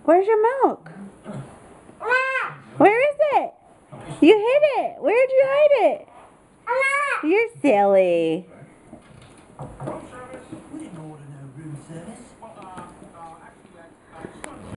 Where's your milk? Where is it? You hid it. Where'd you hide it? You're silly.